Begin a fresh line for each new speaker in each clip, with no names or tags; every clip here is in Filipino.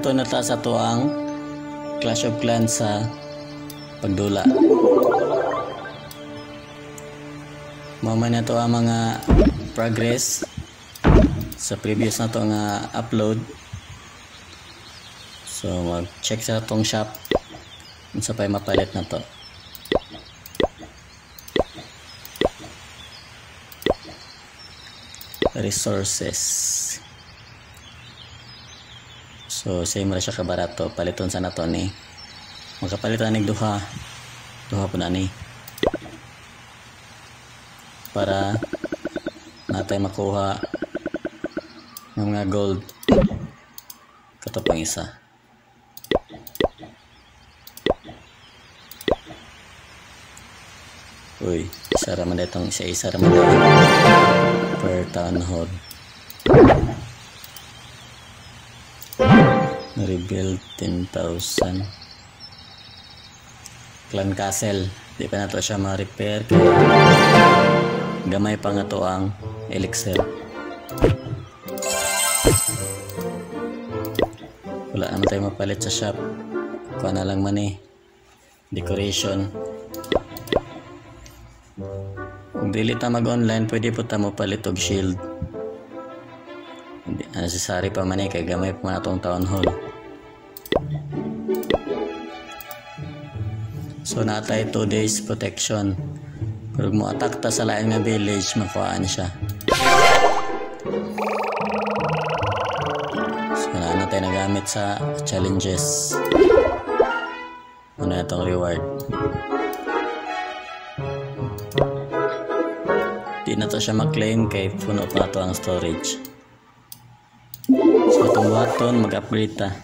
to nata sa to ang Clash of Clans sa pagdula. Mama na to ang mga progress sa previous na to nga upload. So mag check sa tong shop unsa pay mapalit na to. Resources. So same ra siya ka barato, paliton sa nato ni. Magkapalitan nig duha po na ni. Para natay makuha ng mga gold kato pang isa. Uy, isa raman itong isa raman per town hall. Rebuild 10,000. Clan Castle, di pa na to siya ma-repair kaya gamay pa nga to ang elixir. Wala naman tayo mapalit sa shop. Kuha na lang man eh. Decoration. Kung dili ta mag-online, pwede po ta mo palit og shield. Hindi necessary pa man eh, kay gamay pa man itong town hall. So natay 2 days protection. Pero mo attack ta sa lain nga village, makuhaan siya. So na tayo nagamit sa challenges. Ano na itong reward. Di na to siya mag-claim kay puno pa to ang storage. So itong button mag-upgrade ta.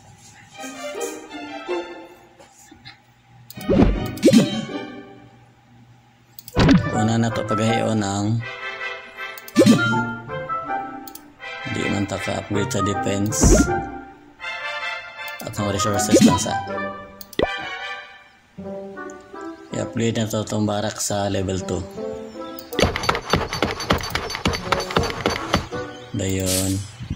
Una na to paghayon ang di man ta ka-upgrade sa defense at ang resources lang sa i-upgrade na to itong barak sa level 2. Dayon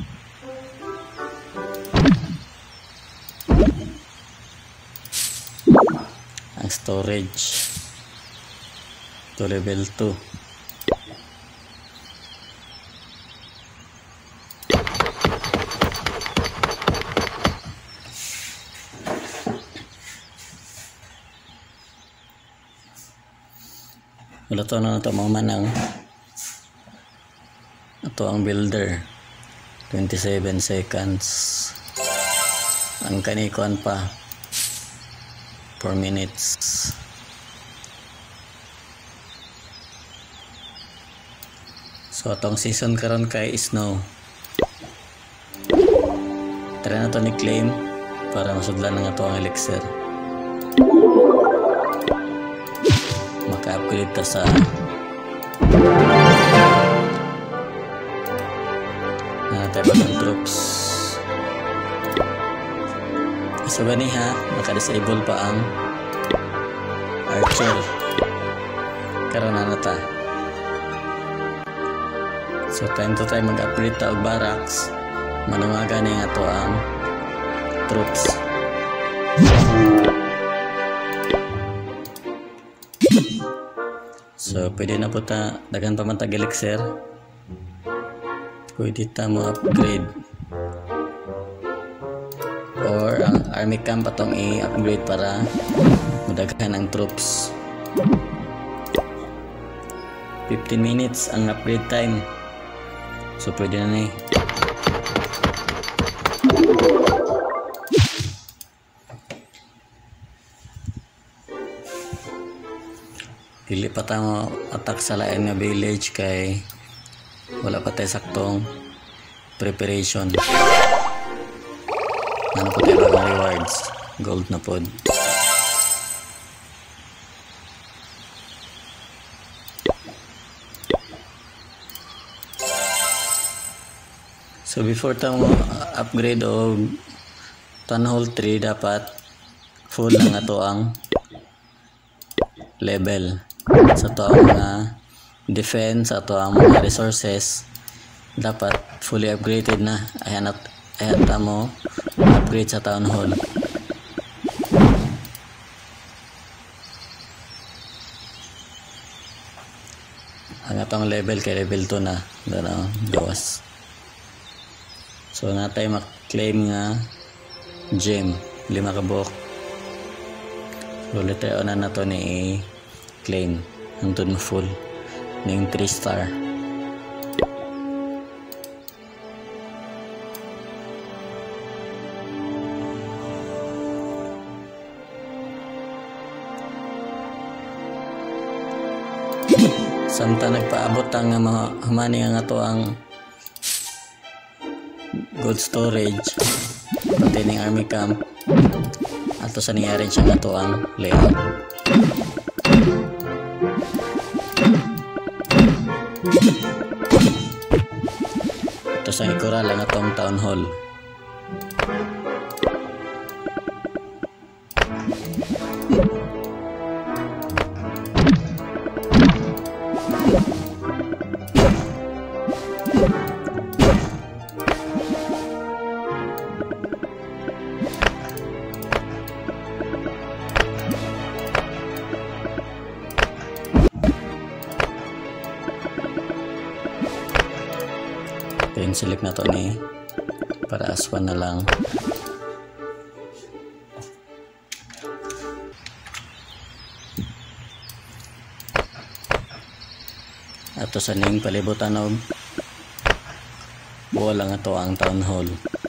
ang storage to level 2. Wala to na ito mga manang. Ito ang builder 27 seconds. Ang kanikuan pa 4 minutes. So atong season karon kay snow. Tara na to ni claim para masudlan nga to ang elixir. Maka-upgrade ta sa natay bagong troops. So gani ha, maka-disable pa ang archer. Karon na ta. So time to time mag-upgrade ta og barracks. Manuwagan ni nga to ang troops. So pwede na po ta dagan pa man tag elixir. Pwede ta mo upgrade. Or ang army camp patong i-upgrade para madaghan ang troops. 15 minutes ang upgrade time. So pwede na na eh. Dili pa tayo attack sa lain nga village kay wala pa tayo saktong preparation. Ano po tayo bagong rewards? Gold na pod. So before tayo upgrade o Town Hall 3 dapat full lang ato ang level. Sa to ang mga defense, sa to ang mga resources dapat fully upgraded na. Ayan ta mo upgrade sa town hall. Ang atong level kay level 2 na. Dara, gawas. So natay mak-claim nga gem 5 ka buok. So letay na nato ni claim hangtod mo full ning 3 star. Samtang nagpaabot ang mga humani nga to ang gold storage pati ning army camp ato sa nangyari siya nga to ang layout. Ito sa ikura lang atong town hall. Select na to ni para aswan na lang. Ato sa ning palibutan og buo lang ato ang town hall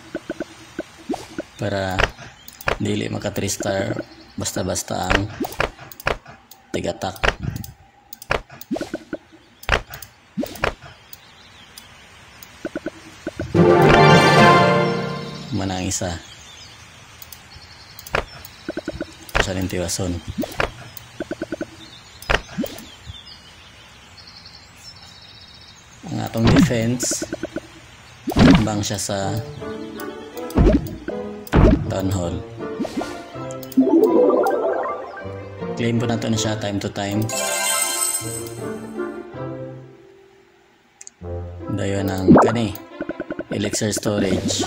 para dili maka 3 star basta-basta ang tigatak. Manang isa sa lintiwason. Ang atong defense bang siya sa town hall. Claim po nato na siya time to time. Dayon ang kani elixir storage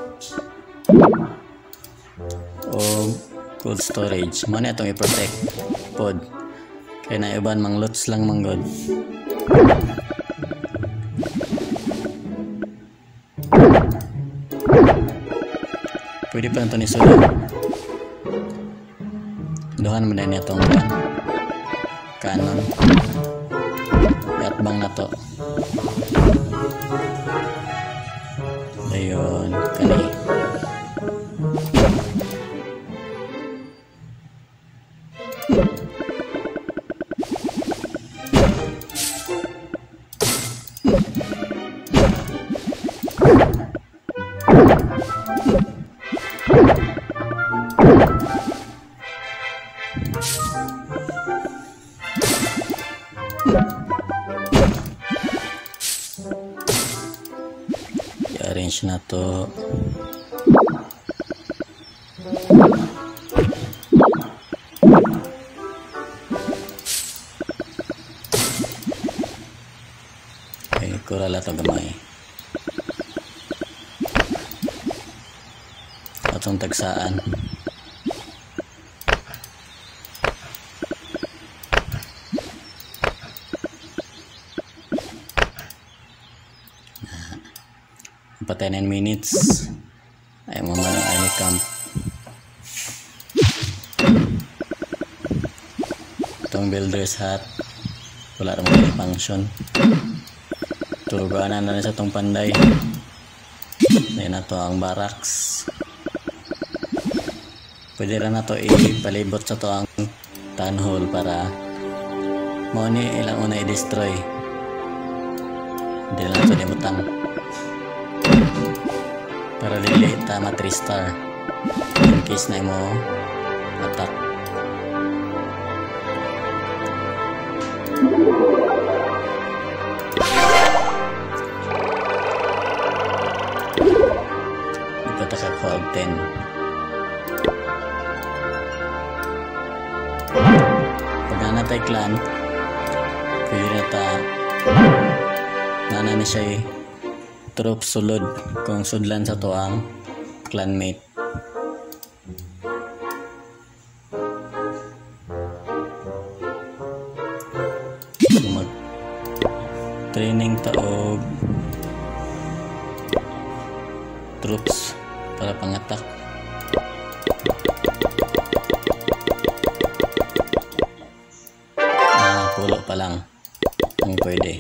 o gold storage mo na itong i-protect pod kaya na iban mang lots lang manggod. Pwede pa ito ni sulat duhan mo na niya itong canon yatbang na to. Ayun kani i-arrange na to. Okay, kurala to gamay atong tagsaan. Pa 10 minutes ay mama ng army camp. Itong builder's hut wala rin mga function. Turugaan na sa itong panday. Ayan na to ang barracks. Pwede rin na to ipalibot sa to ang town hall para mo ni ilang una i-destroy. Hindi na ito limutang para dili tama 3 star in case na mo attack. Ipataka ko og 10. Pag nanatay clan pwede na ta nanay siya troop sulod kung sudlan sa to ang clanmate. training taog troops para pangatak. Pulo pa lang ang pwede.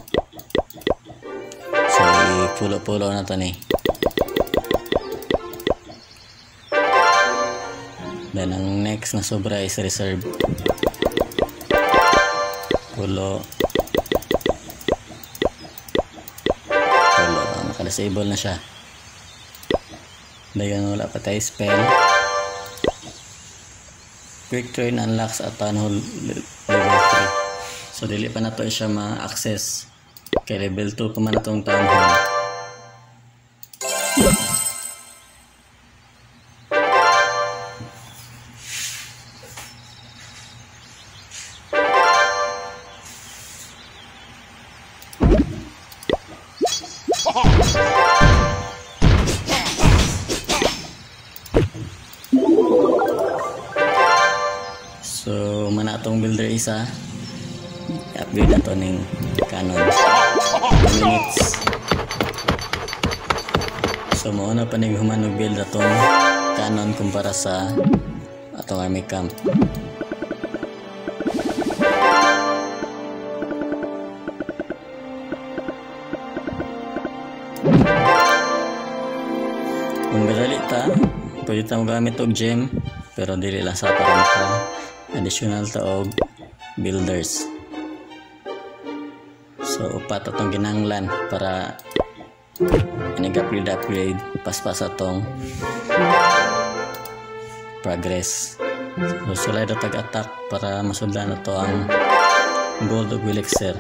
So pulo-pulo na to ni. Then ang next na sobra is reserve. Pulo. Naka-disable na siya. Dayon wala pa tayo spell. Quick train unlocks at town hall level 3. So dili pa na to siya ma-access. Kay level 2 pa man itong town hall. So mana atong builder isa i-upgrade na to ning cannon 2 minutes. So mauna pa ning human mag-build atong cannon kumpara sa atong army camp. Kung gadali ta, pwede ta magamit og gem, pero dili lang sa para maka additional taog builders. So upat atong ginanglan para nag-upgrade paspas atong progress. So sulay na tag-attack para masundan na to ang gold of elixir.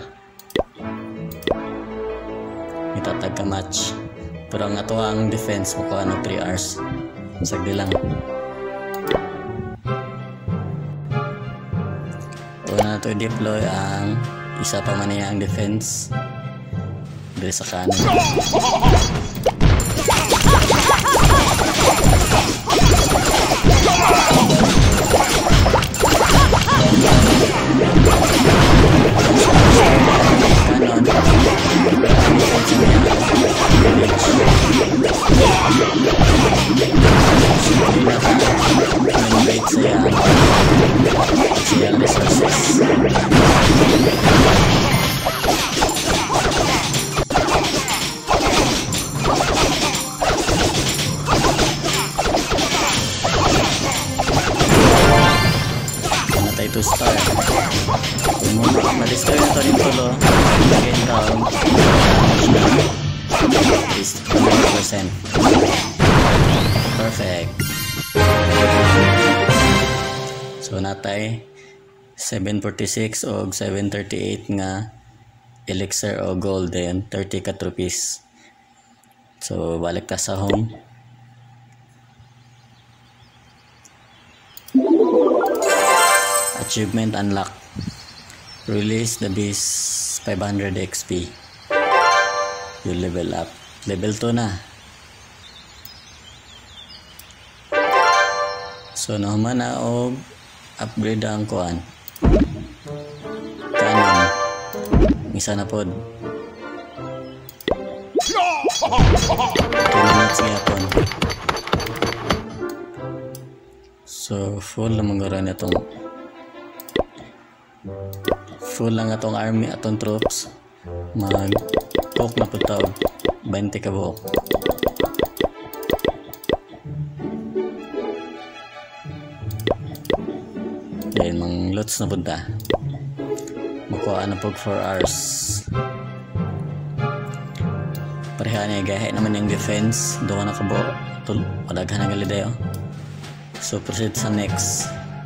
Itatag ka match. Pero ang ato ang defense makuha no 3 hours. Sagdi lang. Una na ito i-deploy ang isa pa man niya ang defense dito sa kanan. To start. Kung ma-destroy na ito rin tulo, again count, is 100%. Perfect. So natay 746 o 738 nga elixir o gold din, 30 ka rupees. So balik ta sa home. Achievement unlock. Release the beast 500 XP. You level up. Level 2 na. So nahuman na og upgrade ang kuan. Cannon. Isa na pod. 2 minutes ngapon. So full na manggaran itong full lang atong army, atong troops. Mag-poke na punta 20 ka buok. Dahil mang lots na punta. Makuha na pag 4 hours. Pareha niya, gahe naman yung defense. Doon na ka buok. Padaghan ang galidayo. So proceed sa next.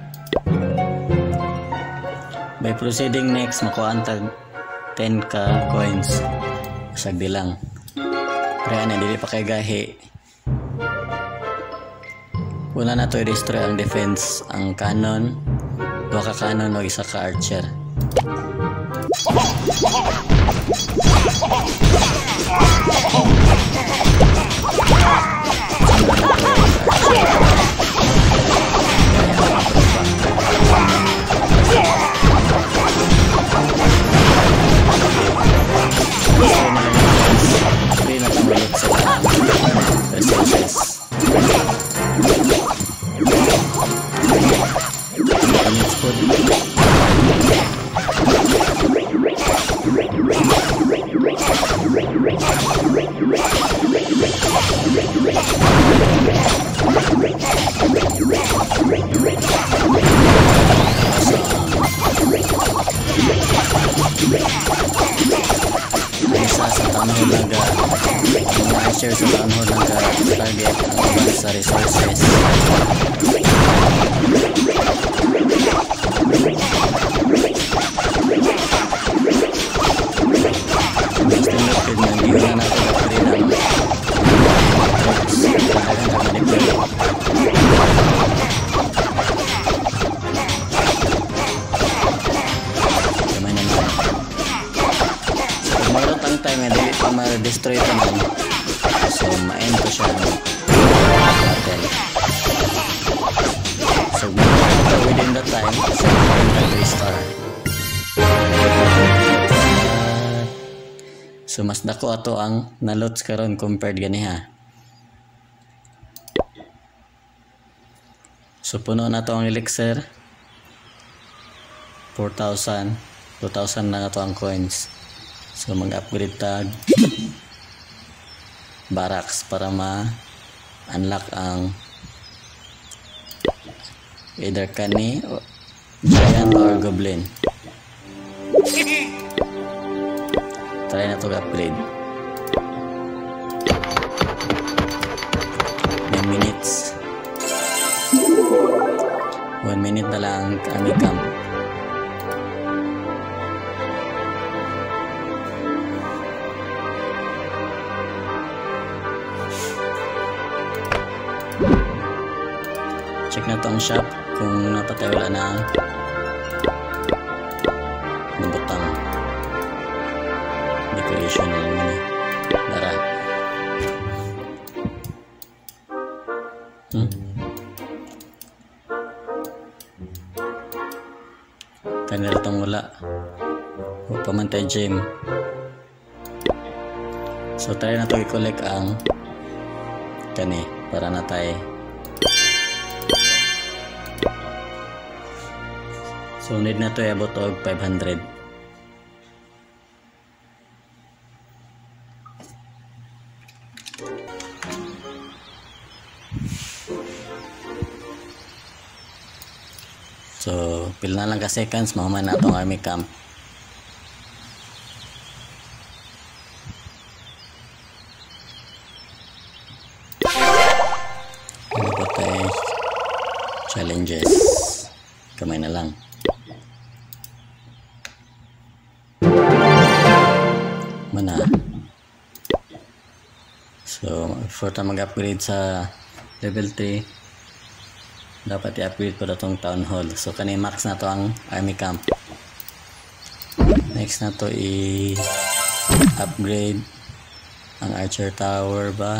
By proceeding next, makuha ang tag 10 ka coins. Sagdi lang. Pareha na, dili pa kay gahe. Una na to i-destroy ang defense, ang cannon, 2 ka cannon o 1 ka archer. Isa sa tanong naga mga i-share sa tanong naga target ang iba sa resources. Basta lupid na hindi na natin upgrade ang troops talagang kamanipulate. Kamay na naman. Meron tang time na dili pa ma-destroy ito man, so ma-end ko siya ng battle. So within the time, so mag-restart. So mas dako ato ang nalots karon compared ganiha. So puno na to ang elixir, 4,000, 2,000 na to ang coins. So mag-upgrade tag barracks para ma-unlock ang either kani, giant or goblin. Try na to upgrade. 9 minutes. 1 minute na lang kami camp. Check na to ang shop kung napatay wala na nabutang decoration na naman eh. Dara. Kanila tong wala. O pamantay gem. So try na to i-collect ang kani para na tayo. So need na to abot og 500. So pila na lang ka seconds mahuman na itong army camp. Ano po tayo challenges, kamay na lang. Mana. So before tayo mag-upgrade sa level 3, dapat i-upgrade ko na itong town hall. So kanina max na to ang army camp. Next na to i-upgrade ang archer tower ba.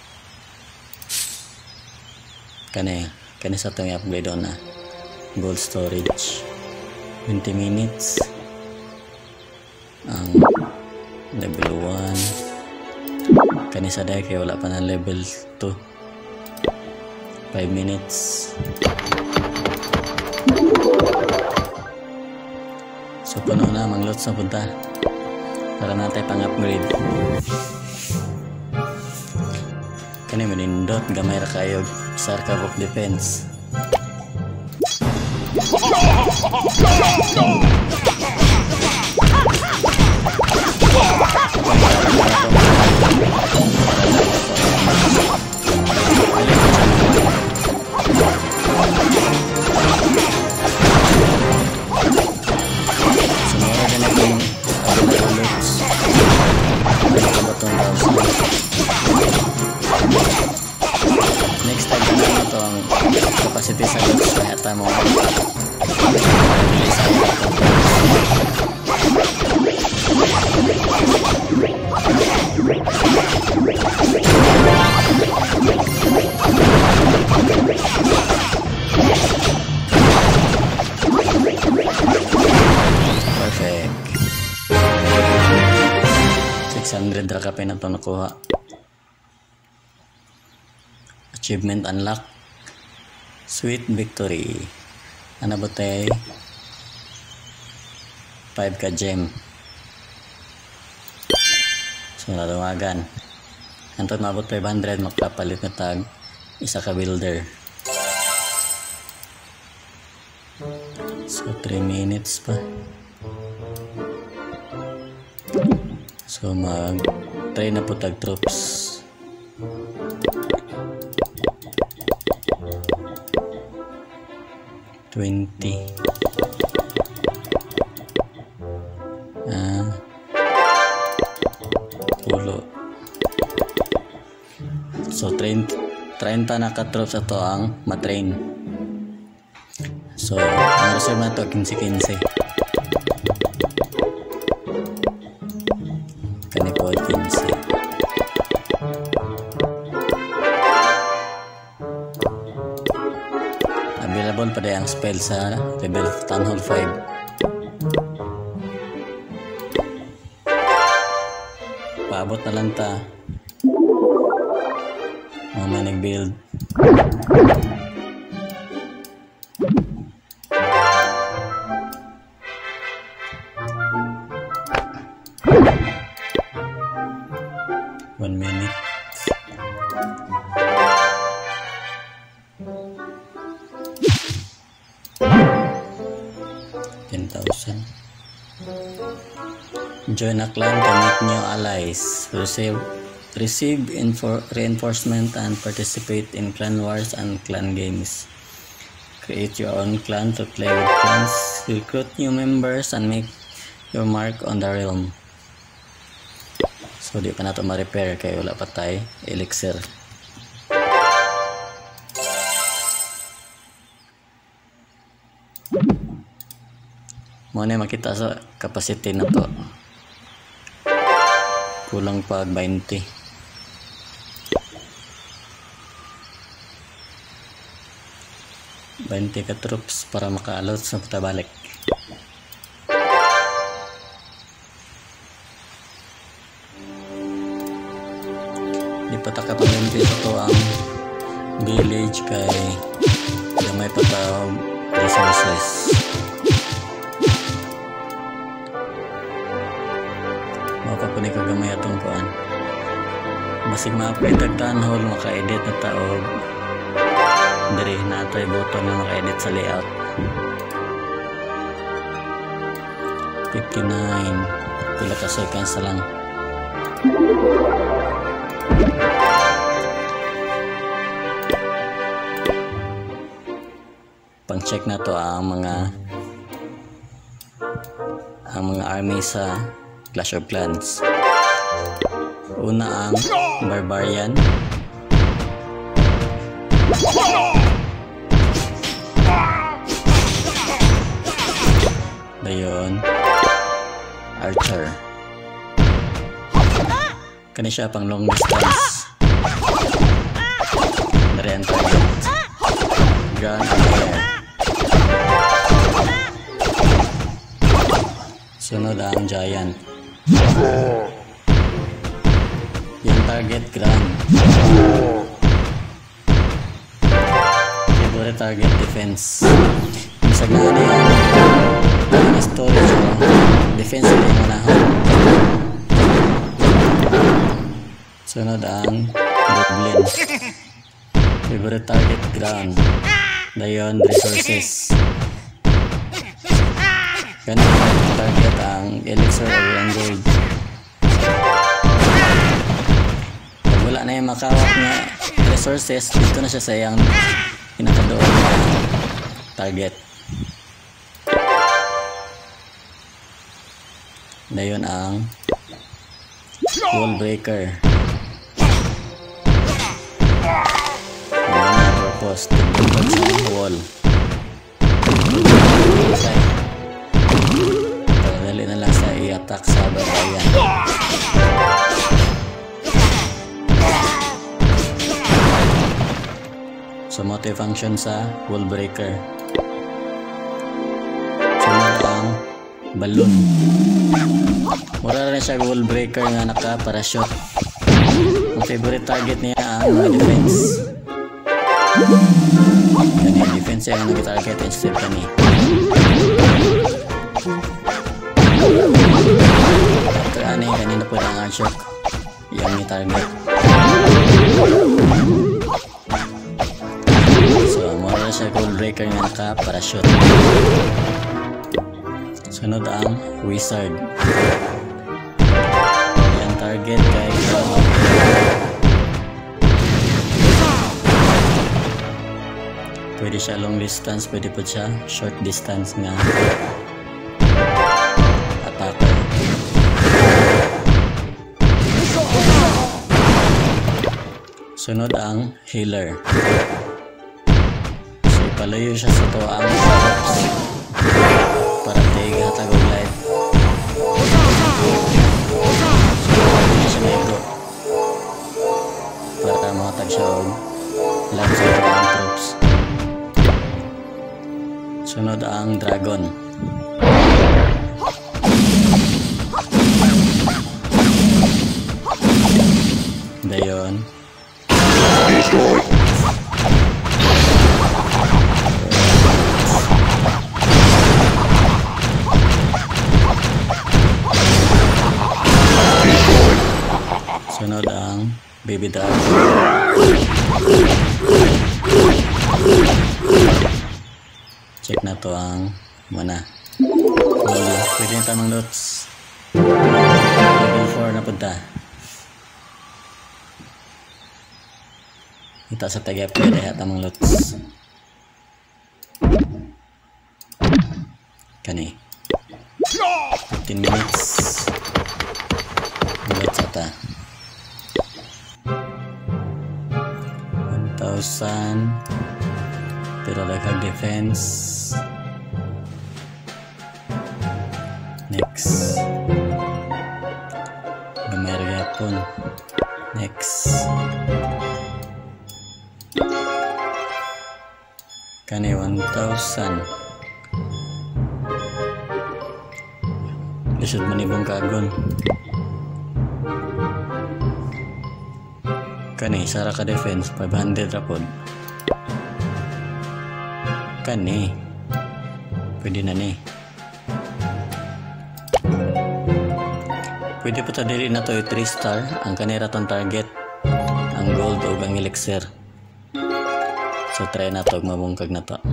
Kanina sa itong i-upgrade na gold storage 20 minutes ang level 1. Kanisa dahil kaya wala pa ng level 2. 5 minutes. So puno na, mang-lots na punta para natin pang-upgrade. Kani manindot gamay ra kayo sarka of defense. Next time na ito ang capacity sa looks kaya tayo mo perfect. 600 ra kapay na ito nakuha. Achievement unlock. Sweet victory. Ano ba tayo? 5 ka gem. So natungagan hantod maabot 500 makapalit na tag isa ka builder. So 3 minutes pa. So mag try na po tag troops. Pulo. So 30 na ka-troops ato ang matrain. So ang reserve na to 15-15. Kani po 15. Available pa ang spell sa level Town Hall 5. Paabot na lang ta. Mamay nag-build. One minute. Join a clan to meet new allies, receive reinforcement and participate in clan wars and clan games. Create your own clan to play with friends, recruit new members and make your mark on the realm. So di pa nato ma-repair kaya wala pa tayo elixir. Muna makita sa capacity na to. Kulang pag 20. 20 ka troops para makaalot sa patabalik. Di pa taka pag-20 ito ang village kay may patawag resources. Mapapunay ka gamay atong kuan. Basig ma-upgrade ang Town Hall, maka-edit na taog. Dari na ito button na maka-edit sa layout. 59. Pila ka seconds na lang. Pang-check na to ang mga army sa Clash of Clans. Una ang Barbarian. Dayon Archer. Kani siya pang long distance. Dari ang target. Gun air. Sunod ang Giant. Yung target ground. Favorite target defense. Bisag na ano yung storage o defense na yung manahon. Sunod ang Goblin. Favorite target ground. Dayon resources. Ganun target ang elixir or gold. Pag wala na yung makawak na resources, dito na siya sa iyang pinakadoon na target. Dayon ang wall breaker. Ano na purpose? Tignan sa wall. Dali na lang sa i-attack sa babayan. So multi-function sa wall breaker. Sunod ang balloon. Mura rin siya wall breaker nga naka-parachute. Ang favorite target niya ang defense. Kani defense yung nag-target instead kani. shock yang i-target. So mura siya gold breaker nga naka-parachute. Sunod ang wizard. Yang target kay pwede siya long distance, pwede po siya short distance nga attacker. Sunod ang healer. So ipalayo siya sa tuang traps para tiga tagong life. Hindi siya nego para makatag siya og life sa tuang troops. Sunod ang dragon. Dayon sunod ang baby dragon. Check na to ang mana. Pwede yung tamang lots. Level 4 na punta. Ito sa tagap pwede yung tamang lots. Kani 15 minutes. Lots ata 1,000 pero daghang defense. Next gamay ra gyapon. Next kani 1,000 lisod manibong kagon. Kani sara ka defense 500 ra pod. Kani pwede na ni. Pwede po ta dili na to 3 star ang kanira tong target, ang gold o ang elixir. So try na to, mabungkag na to.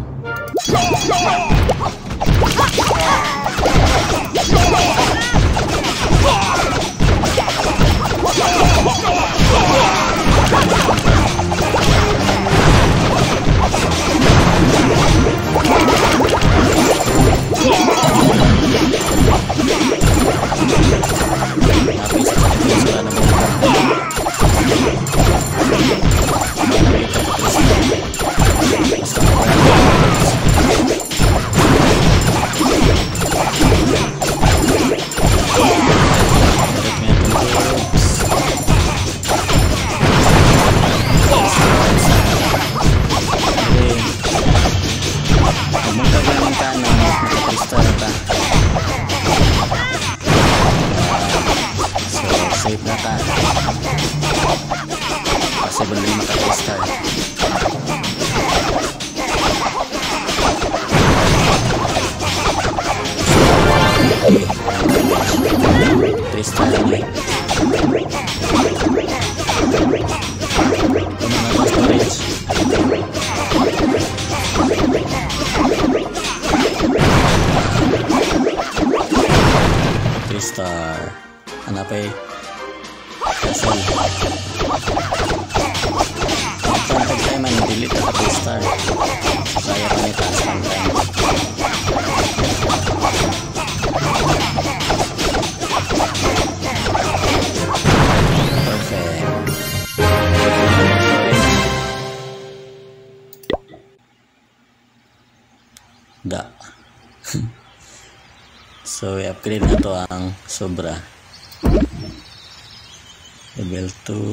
Safe na ta. Possible din maka-restart. Restart ni. Storage. Restart. Ano pa eh? Castle. Ito ang pag-time ang delete at restart. Kaya pa ni taas ang time. Perfect. Da. So i-upgrade na to ang sobra. Level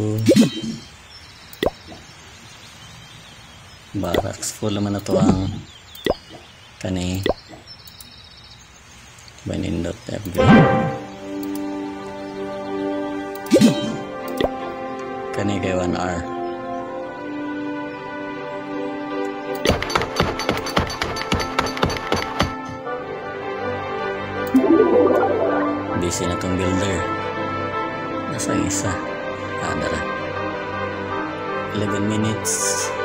2 barracks full naman na to ang kani banindot upgrade kani kay 1R busy na tong builder. Asa ang isa? Dara. 11 minutes.